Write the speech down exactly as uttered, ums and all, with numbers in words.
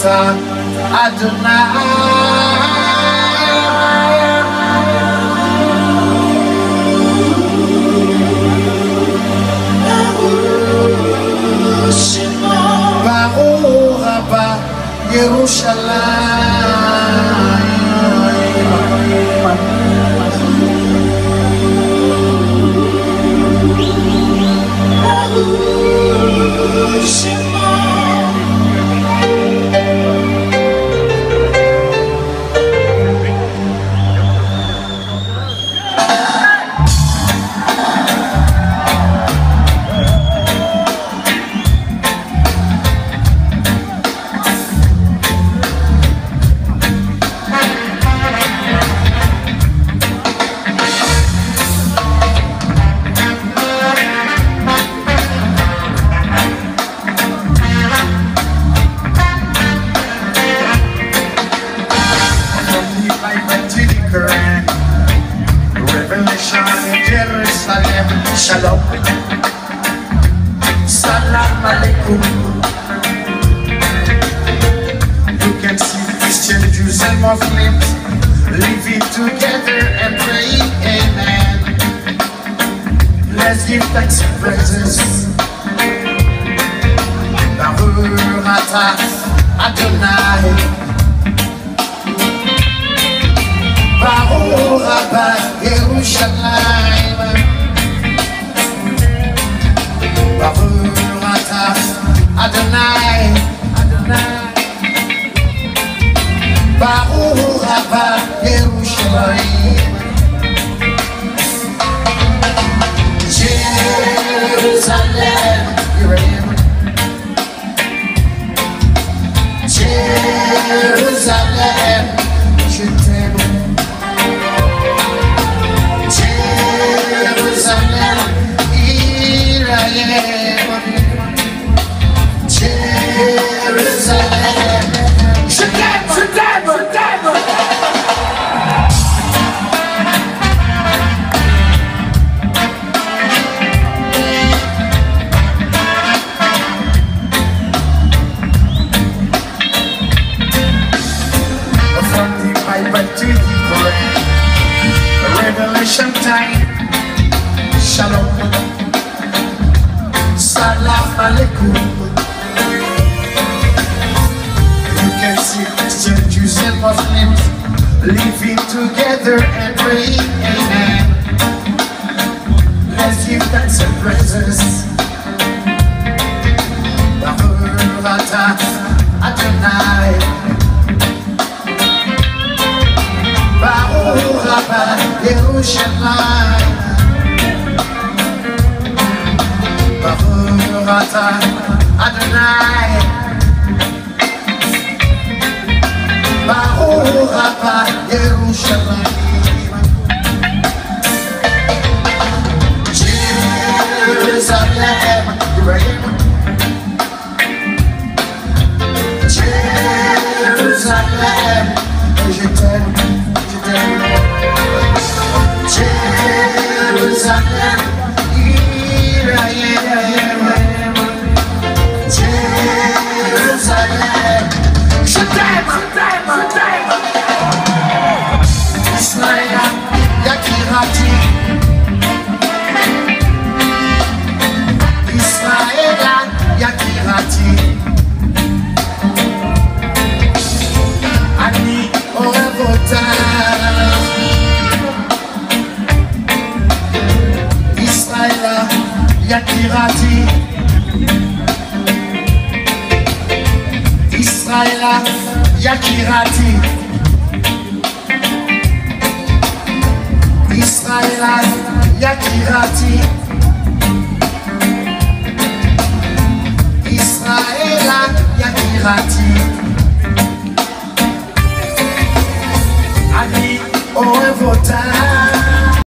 אתה אדוני. ברוך הבא ירושלים. Shalom, salam alaikum. You can see Christian, Jews and Muslims living together and pray, amen. Let's give thanks and praises. Baruch atah Adonai. Baruch haba Yerushalayim. Baruch atah Adonai, Adonai. Baruch haba Yerushalayim. Jerusalem, Jerusalem, je t'aime. Jerusalem, Jérusalem, je t'aime, je t'aime, je t'aime. From the Bible to the Quran, Revelation time, Shalom. Salam alaikum. You can see Christian, Jews and Muslims living together and pray, amen. Let's give thanks and praises. Baruch atah Adonai. Baruch haba Yerushalayim. Baruch atah Adonai. Baruch haba Yerushalayim. Jerusalem, Jerusalem, je t'aime, je t'aime. Jerusalem, Jerusalem, je t'aime, je t'aime, je t'aime. Israël, Yakirati. Israël, Yakirati. Ani Orevota. Israël, Yakirati. Israël, Yakirati. Israël, Yakirati.